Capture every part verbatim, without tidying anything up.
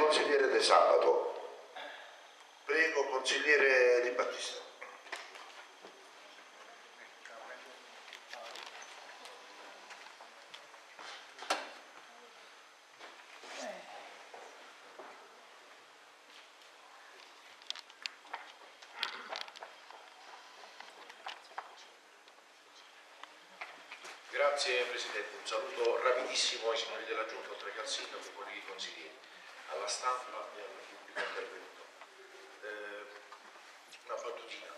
consigliere De Sabato. Prego, consigliere Di Battista. Grazie Presidente, un saluto rapidissimo ai signori della Giunta, oltre che al Sindaco e colleghi consiglieri, alla stampa e al pubblico intervenuto. Eh, una battutina.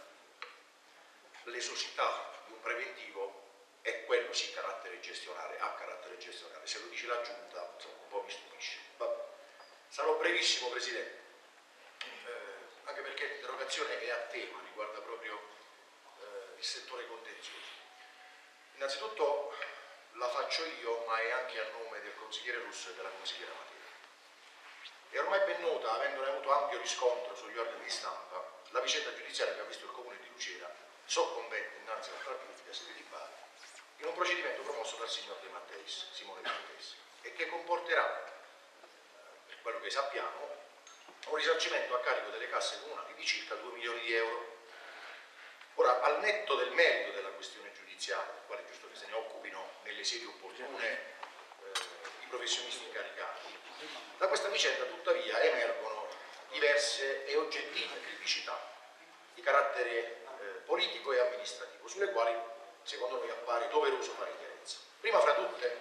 L'esosità di un preventivo è quello sì carattere gestionale, ha carattere gestionale. Se lo dice la Giunta, insomma, un po' mi stupisce. Vabbè. Sarò brevissimo Presidente, eh, anche perché l'interrogazione è a tema, riguarda proprio eh, il settore contenzioso. Innanzitutto la faccio io, ma è anche a nome del consigliere Russo e della consigliera Matera. È ormai ben nota, avendone avuto ampio riscontro sugli organi di stampa, la vicenda giudiziaria che ha visto il comune di Lucera soccombente innanzi al tribunale a sede di Bari in un procedimento promosso dal signor De Matteis, Simone De Matteis, e che comporterà, per quello che sappiamo, un risarcimento a carico delle casse comunali di circa due milioni di euro. Ora, al netto del merito della questione giudiziaria, del quale è giusto che se ne occupino nelle sedi opportune eh, i professionisti incaricati, da questa vicenda tuttavia emergono diverse e oggettive criticità di carattere eh, politico e amministrativo, sulle quali secondo noi appare doveroso fare chiarezza. Prima fra tutte,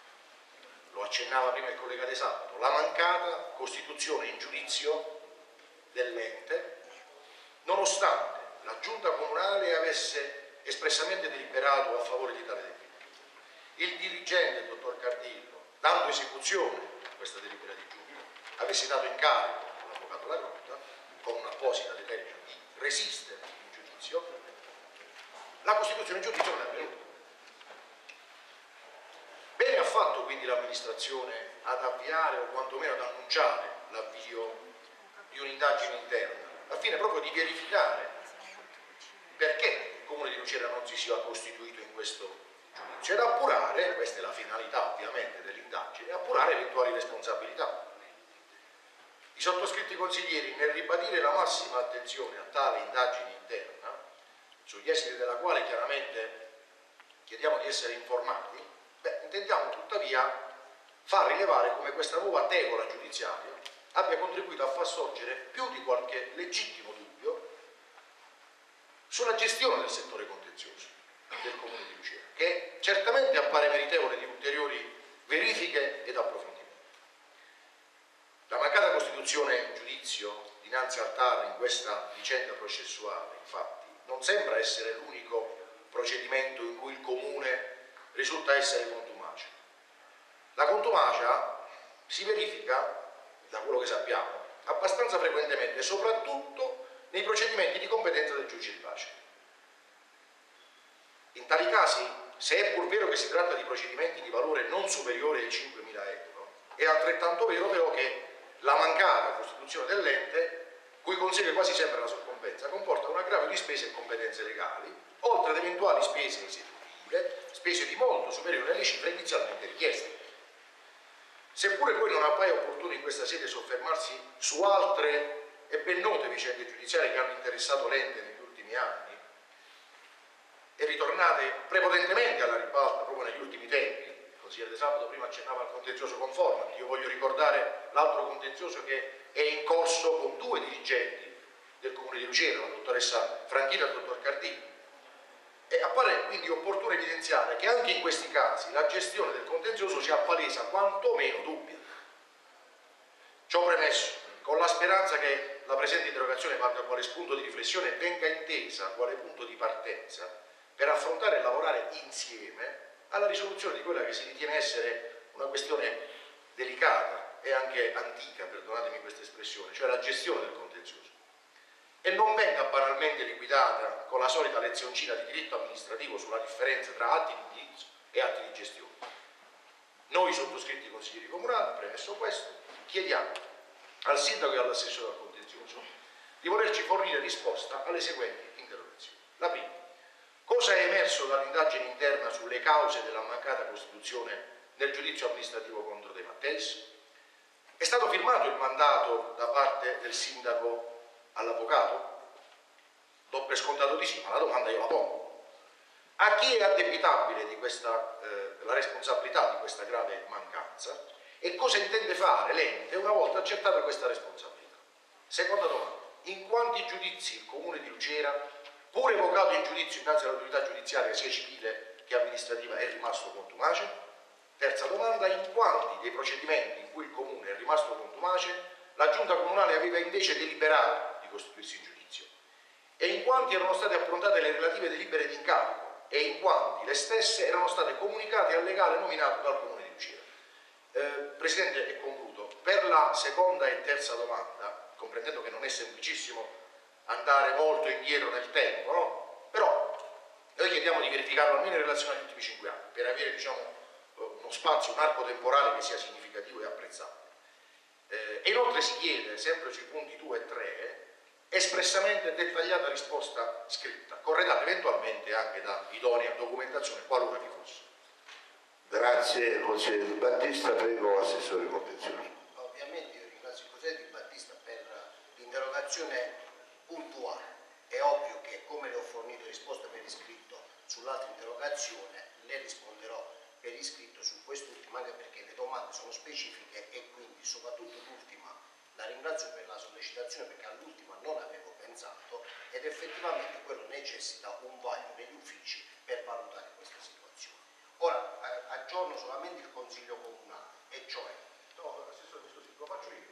lo accennava prima il collega De Sabato, la mancata costituzione in giudizio dell'ente, nonostante la giunta comunale avesse espressamente deliberato a favore di tale delibera. Il dirigente, il dottor Cardillo, dando esecuzione a questa delibera di giunta, avesse dato incarico all'avvocato La Grotta, con un'apposita determina di resistere in giudizio, la costituzione in giudizio non è avvenuta. Bene ha fatto quindi l'amministrazione ad avviare o quantomeno ad annunciare l'avvio di un'indagine interna, al fine proprio di verificare perché il comune di Lucera non si sia costituito in questo giudizio ed appurare, questa è la finalità ovviamente dell'indagine, appurare eventuali responsabilità. I sottoscritti consiglieri, nel ribadire la massima attenzione a tale indagine interna, sugli esiti della quale chiaramente chiediamo di essere informati, beh, intendiamo tuttavia far rilevare come questa nuova tegola giudiziaria abbia contribuito a far sorgere più di qualche legittimo dubbio sulla gestione del settore contenzioso del comune di Lucera, che certamente appare meritevole di ulteriori verifiche ed approfondimenti. La mancata costituzione in giudizio dinanzi al T A R in questa vicenda processuale, infatti, non sembra essere l'unico procedimento in cui il comune risulta essere contumace. La contumacia si verifica, da quello che sappiamo, abbastanza frequentemente, soprattutto nei procedimenti di competenza del giudice di pace. In tali casi, se è pur vero che si tratta di procedimenti di valore non superiore ai cinquemila euro, è altrettanto vero però che la mancata costituzione dell'ente, cui consegue quasi sempre la soccombenza, comporta un aggravio di spese e competenze legali, oltre ad eventuali spese esecutive, spese di molto superiori alle cifre inizialmente richieste. Seppure poi non appaia opportuno in questa sede soffermarsi su altre e ben note vicende giudiziarie che hanno interessato l'ente negli ultimi anni e ritornate prepotentemente alla ribalta proprio negli ultimi tempi. Il consigliere De Sabato prima accennava al contenzioso Conformat, io voglio ricordare l'altro contenzioso che è in corso con due dirigenti del comune di Lucera, la dottoressa Franchina e il dottor Cardini. E appare quindi opportuno evidenziare che anche in questi casi la gestione del contenzioso si appalesa quantomeno dubbia. Ciò premesso, con la speranza che la presente interrogazione valga quale spunto di riflessione e venga intesa quale punto di partenza per affrontare e lavorare insieme alla risoluzione di quella che si ritiene essere una questione delicata e anche antica, perdonatemi questa espressione, cioè la gestione del contenzioso. E non venga banalmente liquidata con la solita lezioncina di diritto amministrativo sulla differenza tra atti di indirizzo e atti di gestione. Noi sottoscritti consiglieri comunali, premesso questo, chiediamo al sindaco e all'assessore al contenzioso di volerci fornire risposta alle seguenti interrogazioni. La prima: cosa è emerso dall'indagine interna sulle cause della mancata costituzione nel giudizio amministrativo contro De Matteis? È stato firmato il mandato da parte del sindaco all'avvocato? Do per scontato di sì, ma la domanda io la pongo. A chi è addebitabile di questa, eh, la responsabilità di questa grave mancanza e cosa intende fare l'ente una volta accertata questa responsabilità? Seconda domanda, in quanti giudizi il Comune di Lucera, pur evocato in giudizio innanzi all'autorità giudiziaria sia civile che amministrativa, è rimasto contumace? Terza domanda, in quanti dei procedimenti in cui il Comune è rimasto contumace la Giunta Comunale aveva invece deliberato di costituirsi in giudizio? E in quanti erano state approntate le relative delibere di incarico e in quanti le stesse erano state comunicate al legale nominato dal Comune di Lucera? Eh, Presidente, e concludo, per la seconda e terza domanda, comprendendo che non è semplicissimo andare molto indietro nel tempo, no? Però noi chiediamo di verificarlo almeno in relazione agli ultimi cinque anni, per avere, diciamo, uno spazio, un arco temporale che sia significativo e apprezzabile. Eh, e inoltre si chiede, sempre sui punti due e tre, espressamente dettagliata risposta scritta, corredata eventualmente anche da idonea documentazione, qualora vi fosse. Grazie, consigliere Di Battista. Prego, assessore Contenzione. Ovviamente io ringrazio il consigliere Di Battista per l'interrogazione puntuale. È ovvio che, come le ho fornito risposta per iscritto sull'altra interrogazione, le risponderò per iscritto su quest'ultima, anche perché le domande sono specifiche e quindi soprattutto l'ultima la ringrazio per la sollecitazione, perché all'ultima non avevo pensato ed effettivamente quello necessita un vaglio negli uffici per valutare questa situazione. Ora eh, aggiorno solamente il Consiglio Comunale, e cioè... No, assessore, scusi, lo faccio io.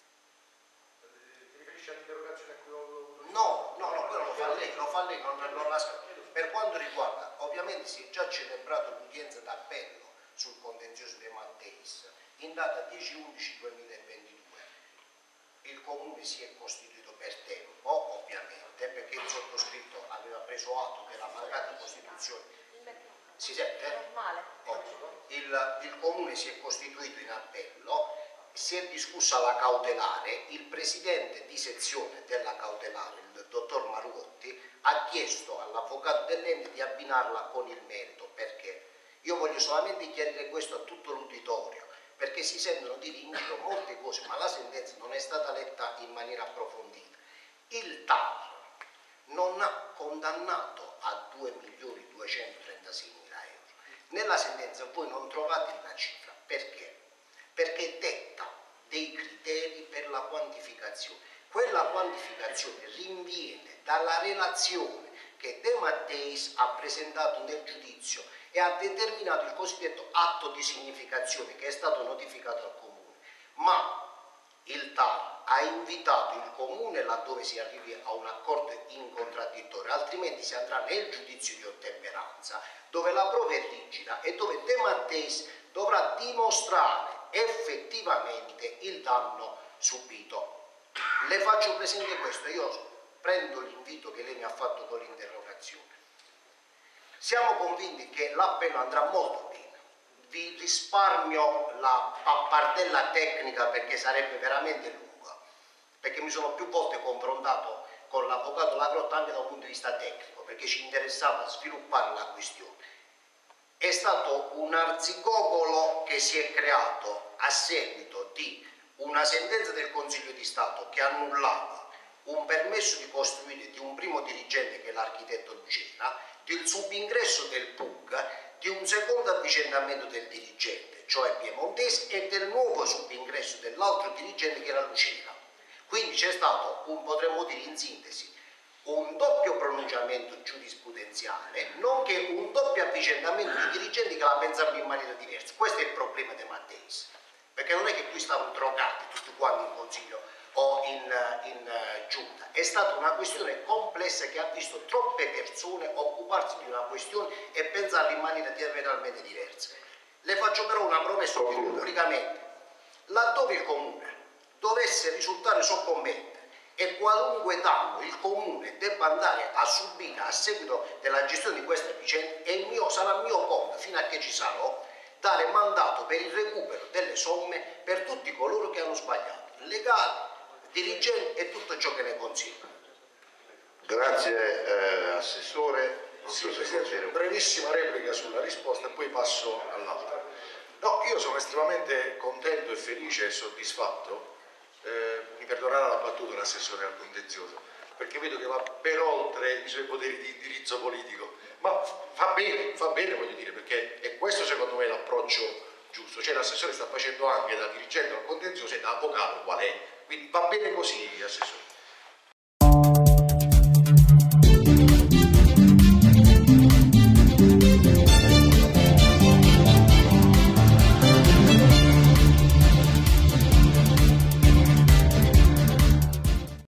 Ti riferisci all'interrogazione a cui ho... No, no, no, quello lo fa lei, lo fa lei, non, non la... Per quanto riguarda, ovviamente si è già celebrato l'udienza d'appello sul contenzioso dei Matteis in data dieci undici duemilaventidue. Il Comune si è costituito per tempo, ovviamente, perché il sottoscritto aveva preso atto della mancata costituzione. Si sente? Oh. Il, il Comune si è costituito in appello, si è discussa la cautelare, il presidente di sezione della cautelare, il dottor Maruotti, ha chiesto all'avvocato dell'ente di abbinarla con il merito. Perché? Io voglio solamente chiarire questo a tutto l'uditorio, perché si sentono dire in giro molte cose, ma la sentenza non è stata letta in maniera approfondita. Il T A R non ha condannato a due milioni duecentotrentasei mila euro. Nella sentenza voi non trovate la cifra. Perché? Perché detta dei criteri per la quantificazione. Quella quantificazione rinviene dalla relazione che De Matteis ha presentato nel giudizio e ha determinato il cosiddetto atto di significazione che è stato notificato al Comune. Ma il T A R ha invitato il Comune laddove si arrivi a un accordo in contraddittorio, altrimenti si andrà nel giudizio di ottemperanza, dove la prova è rigida e dove De Matteis dovrà dimostrare effettivamente il danno subito. Le faccio presente questo, io prendo l'invito che lei mi ha fatto con l'interrogazione. Siamo convinti che l'appello andrà molto bene. Vi risparmio la pappardella tecnica perché sarebbe veramente lunga, perché mi sono più volte confrontato con l'avvocato Lagrotta anche da un punto di vista tecnico, perché ci interessava sviluppare la questione. È stato un arzigogolo che si è creato a seguito di una sentenza del Consiglio di Stato che annullava un permesso di costruire di un primo dirigente, che è l'architetto Lucera, del subingresso del P U G, di un secondo avvicendamento del dirigente, cioè Piemontese, e del nuovo subingresso dell'altro dirigente che era Lucera. Quindi c'è stato, un, potremmo dire in sintesi, un doppio pronunciamento giurisprudenziale, nonché un doppio avvicendamento di dirigenti che la pensavano in maniera diversa. Questo è il problema dei Matteis, perché non è che qui stavano drogati tutti quanti in consiglio o in, in uh, giunta. È stata una questione complessa che ha visto troppe persone occuparsi di una questione e pensarla in maniera diametralmente diversa. Le faccio però una promessa pubblicamente: laddove il Comune dovesse risultare soccombente e qualunque danno il Comune debba andare a subire a seguito della gestione di questa vicenda, è il mio, sarà mio compito, fino a che ci sarò, dare mandato per il recupero delle somme per tutti coloro che hanno sbagliato, legali, dirigenti e tutto ciò che ne consegue. Grazie eh, Assessore. Sì, Presidente, brevissima replica sulla risposta e poi passo all'altra. No, io sono estremamente contento e felice e soddisfatto, eh, mi perdonerà la battuta l'assessore al contenzioso, perché vedo che va ben oltre i suoi poteri di indirizzo politico, ma fa bene, fa bene voglio dire, perché è questo secondo me l'approccio giusto, cioè l'assessore sta facendo anche da dirigente al contenzioso e da avvocato qual è, quindi va bene così assessore.